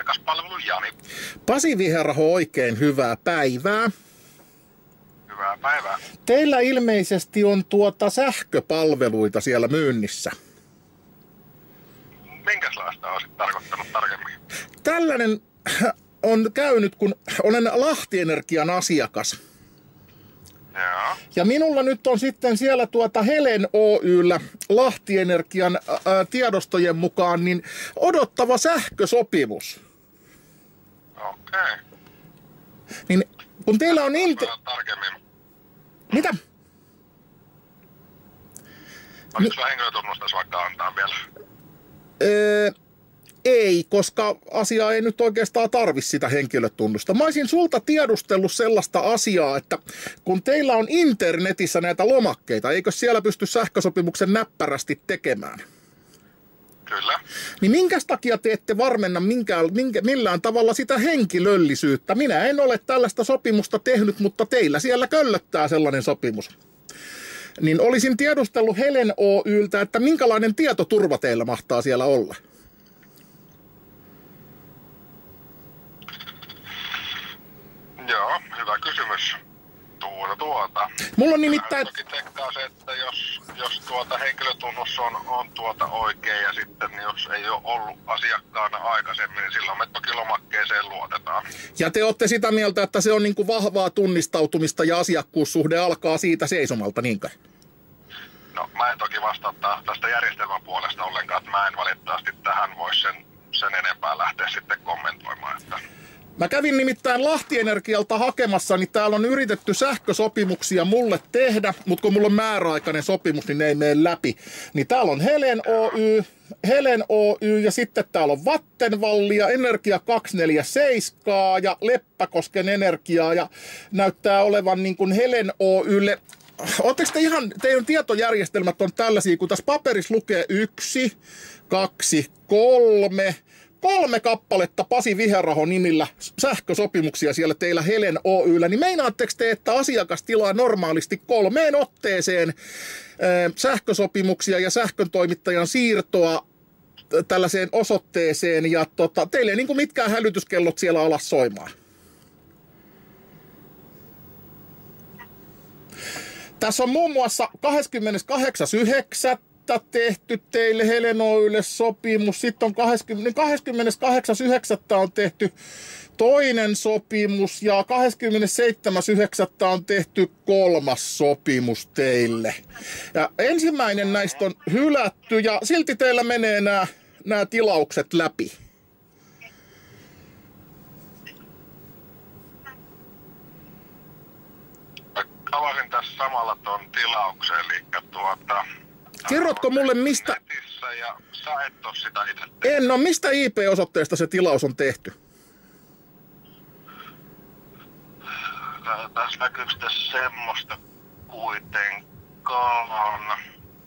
asiakaspalvelu Jani. Pasi Viherho, oikein hyvää päivää. Hyvää päivää. Teillä ilmeisesti on sähköpalveluita siellä myynnissä. Minkälaista olisit tarkoittanut tarkemmin? Tällainen on käynyt, kun olen Lahti Energian asiakas. Joo. Ja minulla nyt on sitten siellä Helen Oy:llä Lahti Energian tiedostojen mukaan niin odottava sähkösopimus. Okei. Niin kun teillä on tarkemmin. Mitä? Olisiko sulla henkilötunnustas vaikka antaa vielä? Ei, koska asia ei nyt oikeastaan tarvi sitä henkilötunnusta. Mä olisin sulta tiedustellut sellaista asiaa, että kun teillä on internetissä näitä lomakkeita, eikö siellä pysty sähkösopimuksen näppärästi tekemään? Kyllä. Niin minkäs takia te ette varmenna millään tavalla sitä henkilöllisyyttä? Minä en ole tällaista sopimusta tehnyt, mutta teillä siellä köllöttää sellainen sopimus. Niin olisin tiedustellut Helen Oy:ltä, että minkälainen tietoturva teillä mahtaa siellä olla? Joo, hyvä kysymys. Mulla on nimittäin... Toki tsekkaa se, että jos henkilötunnus on oikein ja sitten jos ei ole ollut asiakkaana aikaisemmin, niin silloin me toki lomakkeeseen luotetaan. Ja te olette sitä mieltä, että se on niin kuin vahvaa tunnistautumista ja asiakkuussuhde alkaa siitä seisomalta, niinkö? No, mä en toki vastaa tästä järjestelmän puolesta ollenkaan, että mä en valitettavasti tähän voi sen enempää lähteä sitten kommentoimaan. Että... Mä kävin nimittäin Lahti Energialta hakemassa, niin täällä on yritetty sähkösopimuksia mulle tehdä, mutta kun mulla on määräaikainen sopimus, niin ne ei mene läpi. Niin täällä on Helen Oy ja sitten täällä on Vattenvallia, Energia 247 ja Leppäkosken Energiaa ja näyttää olevan niin kuin Helen Oylle. Oletteko te teidän tietojärjestelmät on tällaisia, kun tässä paperissa lukee 1, 2, 3 kappaletta Pasi Viherahon nimillä sähkösopimuksia siellä teillä Helen Oy:llä, niin meinaatteko te, että asiakas tilaa normaalisti 3 otteeseen sähkösopimuksia ja sähköntoimittajan siirtoa tällaiseen osoitteeseen ja teille ei niin kuin mitkään hälytyskellot siellä alas soimaan? Tässä on muun muassa 28.9. tehty teille Helen Oy:lle sopimus. Sitten on 28.9. on tehty toinen sopimus ja 27.9. on tehty 3. sopimus teille. Ja ensimmäinen näistä on hylätty ja silti teillä menee nämä tilaukset läpi. Avasin tässä samalla ton tilauksen, eli Kerrotko mulle mistä... Ja sä et oo sitä itse tehnyt. En ole. Mistä IP-osoitteesta se tilaus on tehty? Tässä näkyykö tässä semmoista kuitenkaan.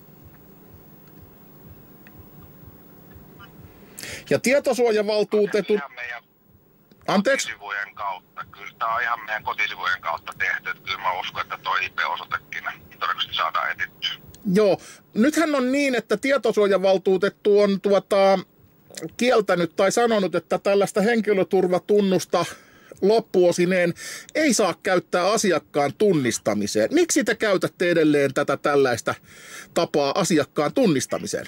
Ja tietosuojavaltuutetun... Anteeksi? Kotisivujen kautta. Kyllä tää on ihan meidän kotisivujen kautta tehty. Että kyllä mä uskon, että toi IP-osoitekin todennäköisesti saadaan etittyä. Joo. Nythän on niin, että tietosuojavaltuutettu on kieltänyt tai sanonut, että tällaista henkilöturvatunnusta loppuosineen ei saa käyttää asiakkaan tunnistamiseen. Miksi te käytätte edelleen tätä tällaista tapaa asiakkaan tunnistamiseen?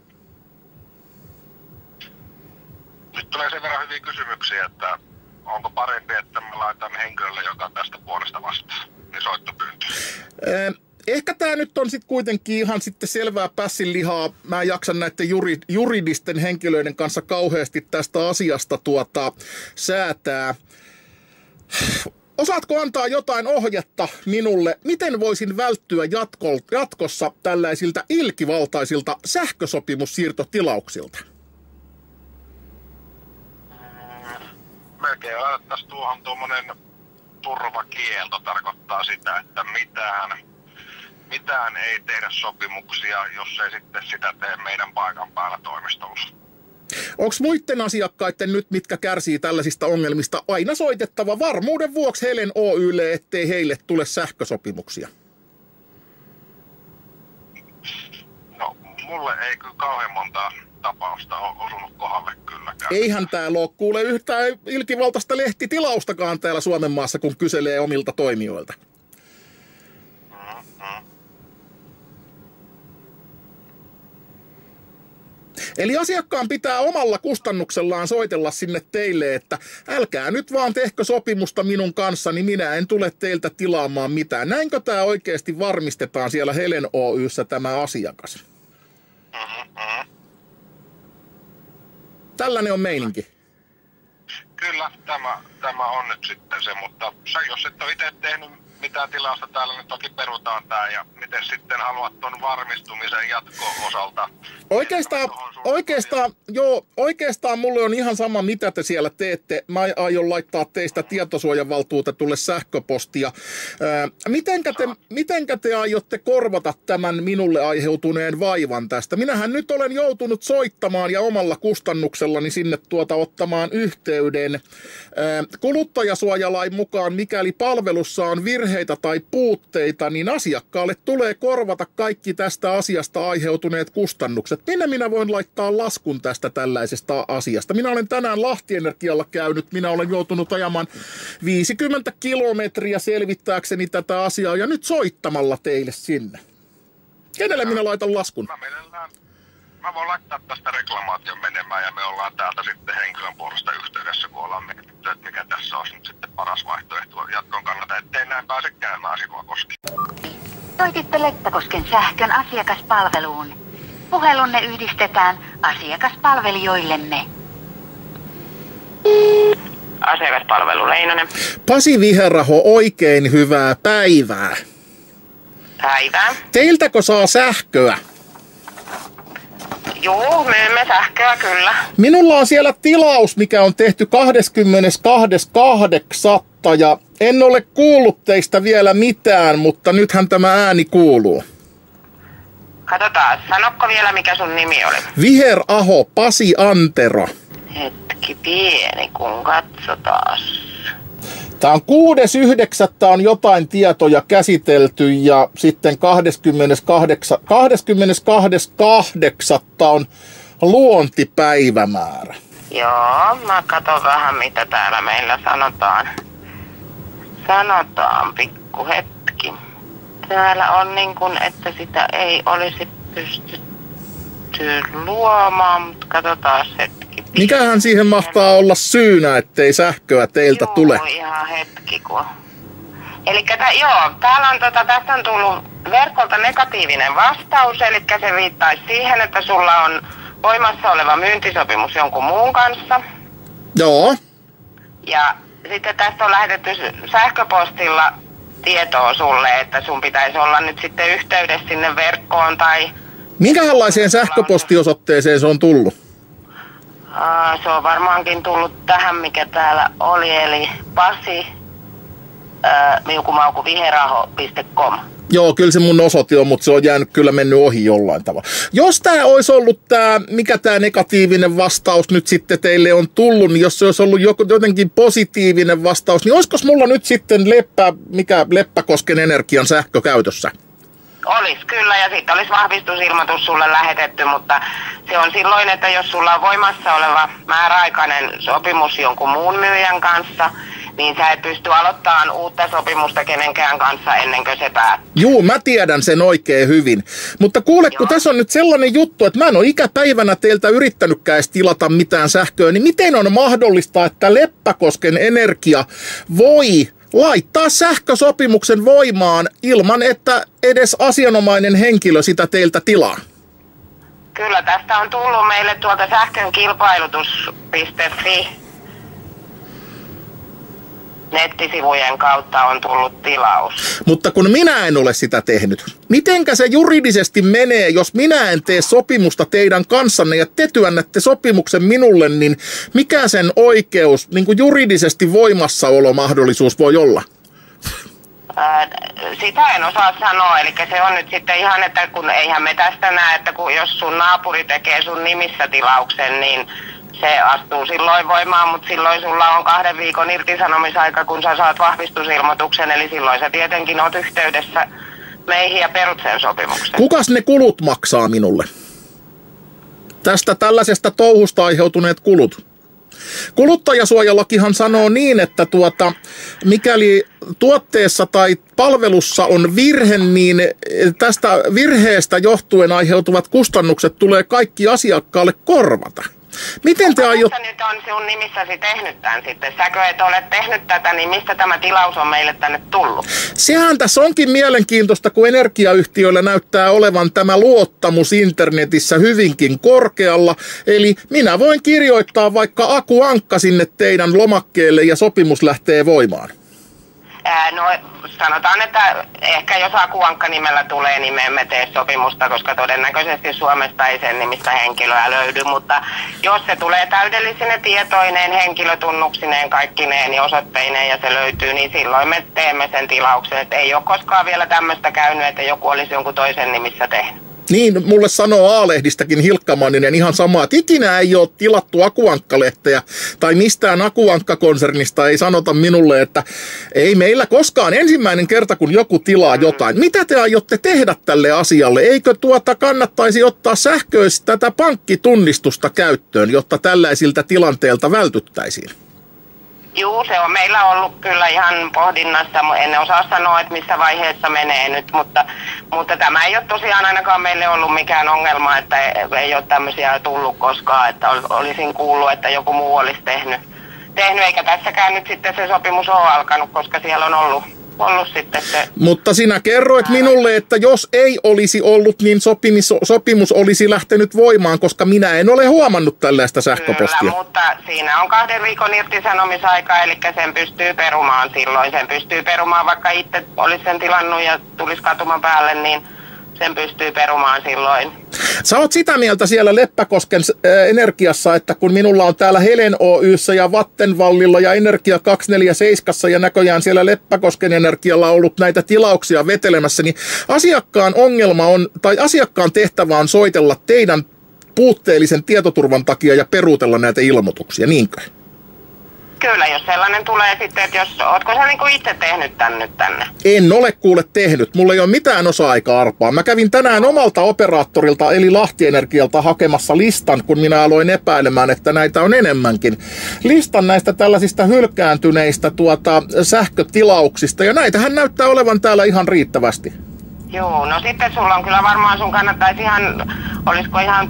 Nyt tulee sen verran hyviä kysymyksiä, että onko parempi, että mä laitan henkilölle, joka tästä puolesta vastaa, niin soittopyyntö. Ehkä tämä nyt on sitten kuitenkin ihan sitten selvää pässinlihaa. Mä en jaksa näiden juridisten henkilöiden kanssa kauheasti tästä asiasta säätää. Osaatko antaa jotain ohjetta minulle, miten voisin välttyä jatkossa tällaisilta ilkivaltaisilta sähkösopimussiirtotilauksilta? Melkein laitettaisiin tuohon tuommoinen turvakielto, tarkoittaa sitä, että mitään ei tehdä sopimuksia, jos ei sitten sitä tee meidän paikan päällä toimistolla. Onko muiden asiakkaiden nyt, mitkä kärsii tällaisista ongelmista, aina soitettava varmuuden vuoksi Helen Oy:lle, ettei heille tule sähkösopimuksia? No, mulle ei kyllä kauhean monta tapausta ole osunut kohdalle kyllä. myöskään. Eihän täällä ole kuule yhtään ilkivaltaista lehtitilaustakaan täällä Suomen maassa, kun kyselee omilta toimijoilta. Eli asiakkaan pitää omalla kustannuksellaan soitella sinne teille, että älkää nyt vaan tehkö sopimusta minun kanssa, niin minä en tule teiltä tilaamaan mitään. Näinkö tämä oikeasti varmistetaan siellä Helen Oy:ssä tämä asiakas? Tällainen on meininki. Kyllä, tämä on nyt sitten se, mutta sä jos et ole itse tehnyt mitään tilausta täällä, niin toki perutaan tää. Ja miten sitten haluat ton varmistumisen jatko-osalta? Oikeastaan mulle on ihan sama, mitä te siellä teette. Mä aion laittaa teistä tietosuojavaltuutetulle sähköpostia. Mitenkä te aiotte korvata tämän minulle aiheutuneen vaivan tästä? Minähän nyt olen joutunut soittamaan ja omalla kustannuksellani sinne ottamaan yhteyden. Kuluttajasuojalain mukaan, mikäli palvelussa on virheitä tai puutteita, niin asiakkaalle tulee korvata kaikki tästä asiasta aiheutuneet kustannukset. Minne minä voin laittaa laskun tästä tällaisesta asiasta? Minä olen tänään Lahtienergialla käynyt, minä olen joutunut ajamaan 50 kilometriä selvittääkseni tätä asiaa ja nyt soittamalla teille sinne. Kenelle minä laitan laskun? Mä voin laittaa tästä reklamaation menemään ja me ollaan täältä sitten henkilön puolesta yhteydessä, kun ollaan mietitty, että mikä tässä olisi nyt sitten paras vaihtoehto jatkon kannalta, ettei näin pääse käymään sinua koskien. Soititte Leppäkosken sähkön asiakaspalveluun. Puhelunne yhdistetään asiakaspalvelijoillemme. Asiakaspalvelu Leinonen. Pasi Viheraho, oikein hyvää päivää. Päivää. Teiltäkö saa sähköä? Juu, myymme sähköä kyllä. Minulla on siellä tilaus, mikä on tehty 22.8. ja en ole kuullut teistä vielä mitään, mutta nythän tämä ääni kuuluu. Katsotaan, sanokko vielä mikä sun nimi oli? Viheraho, Pasi Antero. Hetki pieni, kun katsotaan. Tämä on 6.9. on jotain tietoja käsitelty ja sitten 22.8. on luontipäivämäärä. Joo, mä katson vähän mitä täällä meillä sanotaan. Sanotaan pikku hetki. Täällä on niin kuin, että sitä ei olisi pystytty luomaan, mutta katsotaan hetki. Mikähän siihen mahtaa olla syynä, ettei sähköä teiltä tule? Joo, ihan hetki kun. Elikkä täällä on tästä on tullut verkolta negatiivinen vastaus, eli se viittaisi siihen, että sulla on voimassa oleva myyntisopimus jonkun muun kanssa. Joo. Ja sitten tästä on lähetetty sähköpostilla tietoa sulle, että sun pitäisi olla nyt sitten yhteydessä sinne verkkoon tai... Minkälaiseen sähköpostiosoitteeseen se on tullut? Se on varmaankin tullut tähän, mikä täällä oli, eli Pasi viheraho.com. Joo, kyllä se mun osoite on, mutta se on jäänyt kyllä mennyt ohi jollain tavalla. Jos tämä olisi ollut mikä tämä negatiivinen vastaus nyt sitten teille on tullut, niin jos se olisi ollut jotenkin positiivinen vastaus, niin olisiko mulla nyt sitten Leppäkosken Energian sähkö käytössä? Olisi kyllä, ja sitten olisi vahvistusilmoitus sulle lähetetty, mutta se on silloin, että jos sulla on voimassa oleva määräaikainen sopimus jonkun muun myyjän kanssa, niin sä et pysty aloittamaan uutta sopimusta kenenkään kanssa ennen kuin se päättyy. Juu, mä tiedän sen oikein hyvin. Mutta kuule, kun tässä on nyt sellainen juttu, että mä en ole ikäpäivänä teiltä yrittänytkään edes tilata mitään sähköä, niin miten on mahdollista, että Leppäkosken Energia voi laittaa sähkösopimuksen voimaan ilman, että edes asianomainen henkilö sitä teiltä tilaa? Kyllä, tästä on tullut meille tuolta sähkönkilpailutus.fi nettisivujen kautta on tullut tilaus. Mutta kun minä en ole sitä tehnyt, mitenkä se juridisesti menee, jos minä en tee sopimusta teidän kanssanne ja te työnnätte sopimuksen minulle, niin mikä sen oikeus, niin kuin juridisesti voimassaolomahdollisuus voi olla? Sitä en osaa sanoa, eli se on nyt sitten ihan, että kun eihän me tästä näe, että kun jos sun naapuri tekee sun nimissä tilauksen, niin se astuu silloin voimaan, mutta silloin sulla on 2 viikon irtisanomisaika, kun sä saat vahvistusilmoituksen, eli silloin sä tietenkin oot yhteydessä meihin ja perut sen sopimuksen. Kukas ne kulut maksaa minulle? Tästä tällaisesta touhusta aiheutuneet kulut? Kuluttajasuojalakihan sanoo niin, että mikäli tuotteessa tai palvelussa on virhe, niin tästä virheestä johtuen aiheutuvat kustannukset tulee kaikki asiakkaalle korvata. Miten te aiot... nyt on sinun nimissäsi tehnyt tämän sitten? Säkö et ole tehnyt tätä, niin mistä tämä tilaus on meille tänne tullut? Sehän tässä onkin mielenkiintoista, kun energiayhtiöillä näyttää olevan tämä luottamus internetissä hyvinkin korkealla. Eli minä voin kirjoittaa vaikka Aku Ankka sinne teidän lomakkeelle ja sopimus lähtee voimaan. No sanotaan, että ehkä jos Aku Ankka nimellä tulee, niin me emme tee sopimusta, koska todennäköisesti Suomesta ei sen nimistä henkilöä löydy, mutta jos se tulee täydellisine tietoineen, henkilötunnuksineen, kaikkineen ja osoitteineen ja se löytyy, niin silloin me teemme sen tilauksen. Että ei ole koskaan vielä tämmöistä käynyt, että joku olisi jonkun toisen nimissä tehnyt. Niin, mulle sanoo A-lehdistäkin Hilkka Manninen ihan sama, että ikinä ei ole tilattu Aku Ankka-lehteä tai mistään Aku Ankka-konsernista ei sanota minulle, että ei meillä koskaan ensimmäinen kerta, kun joku tilaa jotain. Mitä te aiotte tehdä tälle asialle? Eikö kannattaisi ottaa sähköistä tätä pankkitunnistusta käyttöön, jotta tällaisilta tilanteilta vältyttäisiin? Juu, se on meillä ollut kyllä ihan pohdinnassa. En osaa sanoa, että missä vaiheessa menee nyt, mutta tämä ei ole tosiaan ainakaan meille ollut mikään ongelma, että ei ole tämmöisiä tullut koskaan, että olisin kuullut, että joku muu olisi tehnyt eikä tässäkään nyt sitten se sopimus ole alkanut, koska siellä on ollut sitten se... Mutta sinä kerroit minulle, että jos ei olisi ollut, niin sopimus olisi lähtenyt voimaan, koska minä en ole huomannut tällaista sähköpostia. Kyllä, mutta siinä on 2 viikon irtisanomisaika, eli sen pystyy perumaan silloin. Sen pystyy perumaan, vaikka itse olisi sen tilannut ja tulisi katuman päälle, niin sen pystyy perumaan silloin. Sä oot sitä mieltä siellä Leppäkosken Energiassa, että kun minulla on täällä Helen Oy:ssä ja Vattenfallilla ja Energia 247 ja näköjään siellä Leppäkosken Energialla ollut näitä tilauksia vetelemässä, niin asiakkaan ongelma on, tai asiakkaan tehtävä on soitella teidän puutteellisen tietoturvan takia ja peruutella näitä ilmoituksia, niinkö? Kyllä, jos sellainen tulee sitten, että ootko sä niinku itse tehnyt tän nyt tänne? En ole kuule tehnyt. Mulla ei ole mitään osa-aika-arpaa. Mä kävin tänään omalta operaattorilta eli Lahti-Energialta hakemassa listan, kun minä aloin epäilemään, että näitä on enemmänkin. Listan näistä tällaisista hylkääntyneistä sähkötilauksista, ja näitähän näyttää olevan täällä ihan riittävästi. Joo, no sitten sulla on kyllä varmaan sun kannattaisi ihan, olisiko ihan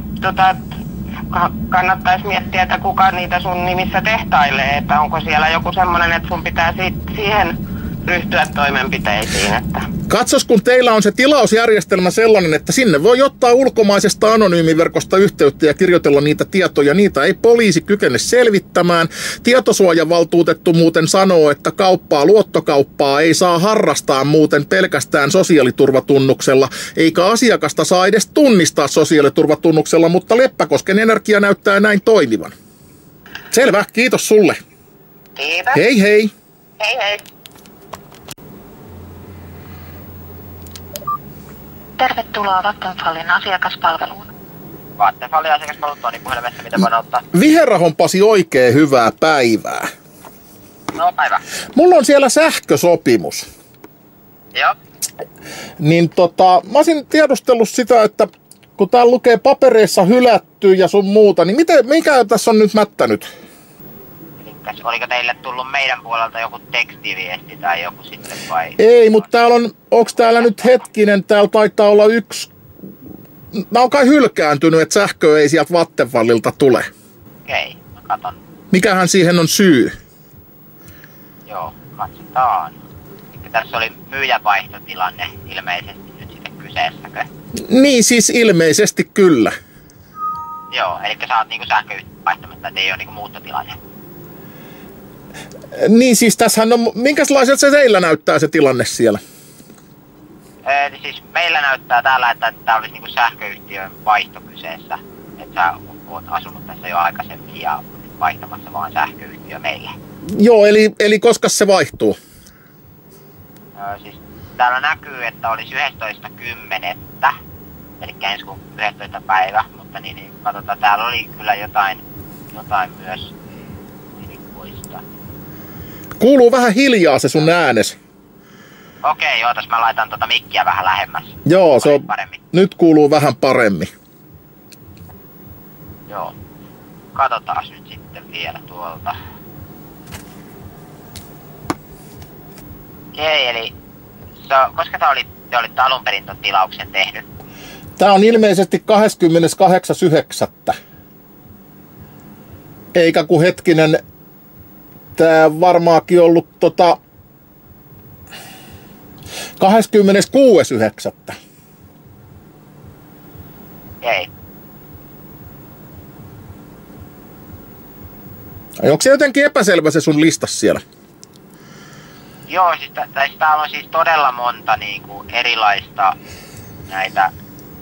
kannattaisi miettiä, että kuka niitä sun nimissä tehtailee, että onko siellä joku semmoinen, että sun pitää siihen ryhtyä toimenpiteisiin. Että. Katsos, kun teillä on se tilausjärjestelmä sellainen, että sinne voi ottaa ulkomaisesta anonyymiverkosta yhteyttä ja kirjoitella niitä tietoja. Niitä ei poliisi kykene selvittämään. Tietosuojavaltuutettu muuten sanoo, että luottokauppaa ei saa harrastaa muuten pelkästään sosiaaliturvatunnuksella, eikä asiakasta saa edes tunnistaa sosiaaliturvatunnuksella, mutta Leppäkosken Energia näyttää näin toimivan. Selvä, kiitos sulle. Kiitos. Hei hei. Hei hei. Tervetuloa Vattenfallin asiakaspalveluun. Vattenfallin asiakaspalvelut, Toni puhelimessa, mitä voin auttaa? Viherahon Pasi, oikein hyvää päivää. No, päivä. Mulla on siellä sähkösopimus. Joo. Niin mä olisin tiedustellut sitä, että kun täällä lukee papereissa hylätty ja sun muuta, niin mikä tässä on nyt mättänyt? Oliko teille tullut meidän puolelta joku tekstiviesti tai joku sitten vai? Ei, mutta täällä onks täällä nyt hetkinen, täällä taitaa olla Nämä on kai hylkääntynyt, että sähkö ei sieltä Vattenfallilta tule. Okei, mä katon. Mikähän siihen on syy? Joo, katsotaan. Tässä oli myyjänvaihtotilanne ilmeisesti nyt sitten kyseessäkö? Niin, siis ilmeisesti kyllä. Joo, eli sä oot niinku sähköyhtiön vaihtamassa, että ei ole niinku muuttotilanne. Niin siis tässähän on, minkäslaiselta se teillä näyttää se tilanne siellä? Siis meillä näyttää täällä, että tää olisi niinku sähköyhtiön vaihto kyseessä. Että sä oot asunut tässä jo aikaisemmin ja vaihtamassa vaan sähköyhtiö meille. Joo, eli koska se vaihtuu? Siis täällä näkyy, että olisi 11.10. Eli ensi kuun 11. päivä, mutta niin katsotaan, täällä oli kyllä jotain myös erikoista. Kuuluu vähän hiljaa se sun äänes. Okei, ootas mä laitan mikkiä vähän lähemmäs. Joo, se on, nyt kuuluu vähän paremmin. Joo. katsotaan nyt sitten vielä tuolta. Okei, eli koska te olitte alun perin ton tilauksen tehnyt? Tää on ilmeisesti 28.9. Eikä kun hetkinen, tää varmaankin ollut 26.9. Ei. Onko se jotenkin epäselvä se sun listas siellä? Joo, siis täällä on siis todella monta niinku erilaista näitä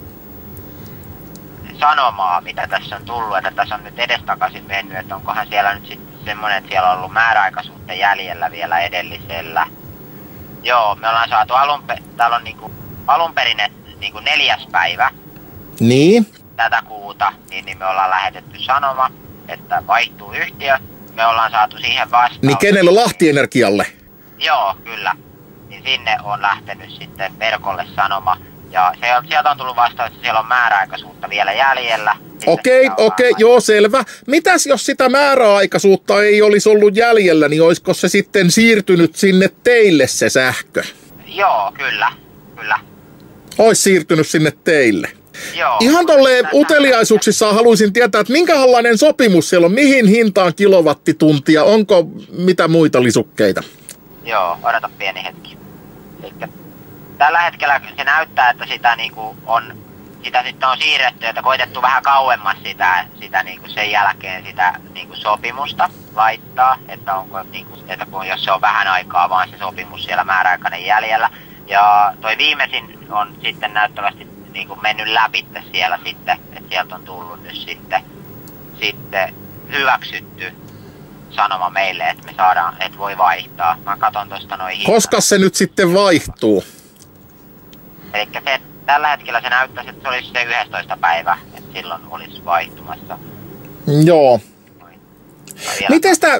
sanomaa, mitä tässä on tullut, että tässä on nyt edestakaisin mennyt, että onkohan siellä nyt sitten semmoinen, että siellä on ollut määräaikaisuutta jäljellä vielä edellisellä. Joo, me ollaan saatu täällä on niinku alunperin niinku 4. päivä. Niin. Tätä kuuta, niin me ollaan lähetetty sanoma, että vaihtuu yhtiö. Me ollaan saatu siihen vastaus. Niin kenelle? Lahti-Energialle? Joo, kyllä. Niin sinne on lähtenyt sitten verkolle sanoma. Ja sieltä on tullut vastaus, että siellä on määräaikaisuutta vielä jäljellä. Okei, joo, selvä. Mitäs jos sitä määräaikaisuutta ei olisi ollut jäljellä, niin olisiko se sitten siirtynyt sinne teille se sähkö? Joo, kyllä. Ois siirtynyt sinne teille. Joo. Ihan tolleen uteliaisuuksissa haluaisin tietää, että minkälainen sopimus siellä on, mihin hintaan kilowattituntia, onko mitä muita lisukkeita? Joo, odota pieni hetki. Elikkä tällä hetkellä se näyttää, että sitä sitten on siirretty, että koitettu vähän kauemmas sitä niinku sen jälkeen sitä niinku sopimusta laittaa, että onko niinku, että jos se on vähän aikaa vaan se sopimus siellä määräaikainen jäljellä. Ja toi viimeisin on sitten näyttävästi niinku mennyt läpi siellä sitten, että sieltä on tullut nyt sitten hyväksytty sanoma meille, että me saadaan, että voi vaihtaa. Mä katon tosta noin hinnat. Koska se nyt sitten vaihtuu? Elikkä tällä hetkellä se näyttäisi, että se olisi se 11. päivä, että silloin olisi vaihtumassa. Joo. Miten sitä,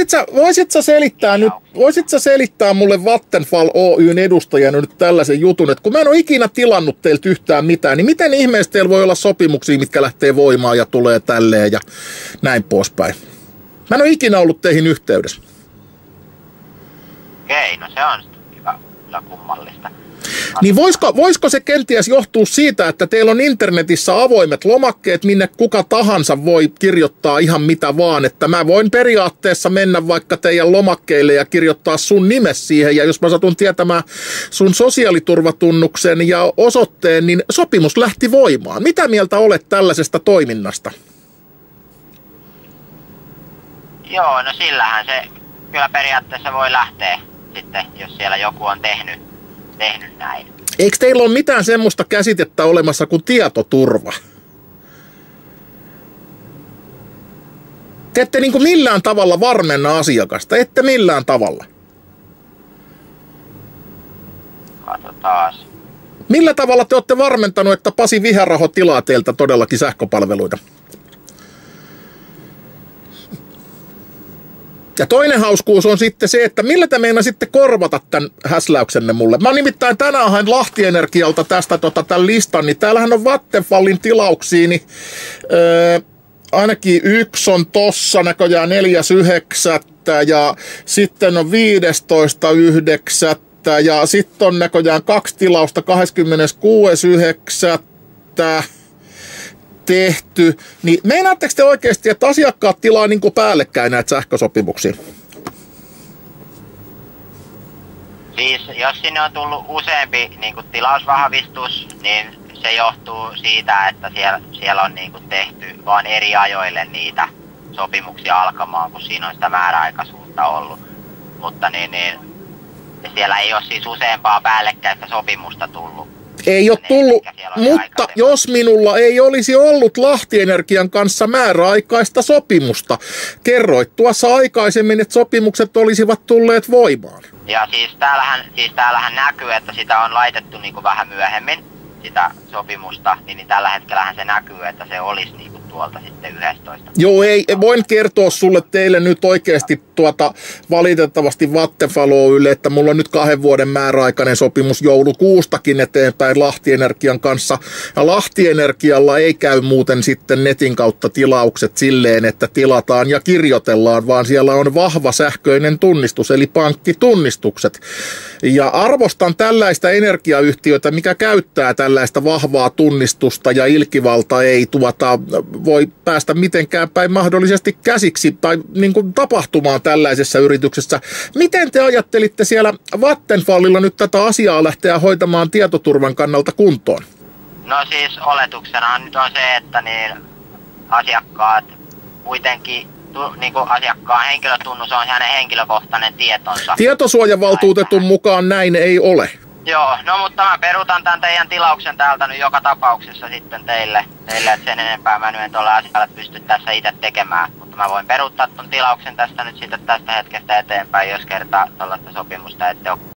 voisit sä selittää mulle Vattenfall Oyn edustajana nyt tällaisen jutun, että kun mä en ole ikinä tilannut teiltä yhtään mitään, niin miten ihmeessä teillä voi olla sopimuksia, mitkä lähtee voimaan ja tulee tälleen ja näin poispäin? Mä en ole ikinä ollut teihin yhteydessä. Okei, no se on kyllä kummallista. Niin voisiko se kenties johtua siitä, että teillä on internetissä avoimet lomakkeet, minne kuka tahansa voi kirjoittaa ihan mitä vaan, että mä voin periaatteessa mennä vaikka teidän lomakkeille ja kirjoittaa sun nimes siihen, ja jos mä satun tietämään sun sosiaaliturvatunnuksen ja osoitteen, niin sopimus lähti voimaan. Mitä mieltä olet tällaisesta toiminnasta? Joo, no sillähän se kyllä periaatteessa voi lähteä sitten, jos siellä joku on tehnyt näin. Eikö teillä ole mitään semmoista käsitettä olemassa kuin tietoturva? Te ette niin kuin millään tavalla varmenna asiakasta, ette millään tavalla. Katsotaan. Millä tavalla te olette varmentanut, että Pasi Viherraho tilaa teiltä todellakin sähköpalveluita? Ja toinen hauskuus on sitten se, että millä te meinasitte korvata tämän häsläyksenne mulle. Mä nimittäin tänään hain Lahti-Energialta tästä tämän listan, niin täällähän on Vattenfallin tilauksia, niin ainakin yksi on tossa näköjään 4.9. ja sitten on 15.9. ja sitten on näköjään 2 tilausta 26.9. tehty, niin meinaatteko te oikeasti, että asiakkaat tilaa niin kuin päällekkäin näitä sähkösopimuksia? Siis jos sinne on tullut useampi niin kuin tilausvahvistus, niin se johtuu siitä, että siellä on niin kuin tehty vain eri ajoille niitä sopimuksia alkamaan, kun siinä on sitä määräaikaisuutta ollut. Mutta niin, siellä ei ole siis useampaa päällekkäistä sopimusta tullut. Ei ole tullut, mutta jos minulla ei olisi ollut Lahti-Energian kanssa määräaikaista sopimusta, kerroit tuossa aikaisemmin, että sopimukset olisivat tulleet voimaan. Ja siis täällähän näkyy, että sitä on laitettu niin kuin vähän myöhemmin, sitä sopimusta, niin tällä hetkellähän se näkyy, että se olisi niin kuin tuolta sitten 11. Joo, ei, voin kertoa teille nyt oikeasti valitettavasti Vattenfall Oy:lle, että mulla on nyt 2 vuoden määräaikainen sopimus joulukuustakin eteenpäin Lahti-Energian kanssa. Ja Lahti-Energialla ei käy muuten sitten netin kautta tilaukset silleen, että tilataan ja kirjoitellaan, vaan siellä on vahva sähköinen tunnistus, eli pankkitunnistukset. Ja arvostan tällaista energiayhtiötä, mikä käyttää tällaista vahvaa tunnistusta ja ilkivalta ei voi päästä mitenkään päin mahdollisesti käsiksi tai niin kuin tapahtumaan tällaisessa yrityksessä. Miten te ajattelitte siellä Vattenfallilla nyt tätä asiaa lähteä hoitamaan tietoturvan kannalta kuntoon? No siis oletuksena nyt on se, että niin asiakkaat kuitenkin niin kuin asiakkaan henkilötunnus on hänen henkilökohtainen tietonsa. Tietosuojavaltuutetun mukaan näin ei ole. Joo, no mutta mä peruutan tämän teidän tilauksen täältä nyt joka tapauksessa sitten teille että sen enempää mä nyt en tuolla asialle pysty tässä itse tekemään. Mutta mä voin peruuttaa ton tilauksen tästä nyt sitten tästä hetkestä eteenpäin, jos kertaa tuollaista sopimusta ette ole